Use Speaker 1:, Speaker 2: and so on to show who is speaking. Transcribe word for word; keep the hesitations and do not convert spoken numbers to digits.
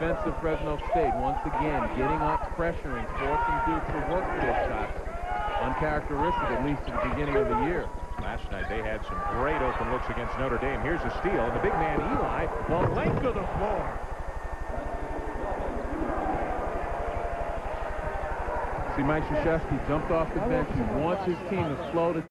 Speaker 1: defensive Fresno State once again getting up pressure and forcing Duke to work for those shots. Uncharacteristic, at least at the beginning of the year.
Speaker 2: Last night they had some great open looks against Notre Dame. Here's a steal, and the big man Ely, the length of the floor.
Speaker 1: See, Mike Krzyzewski jumped off the bench and wants his team to slow the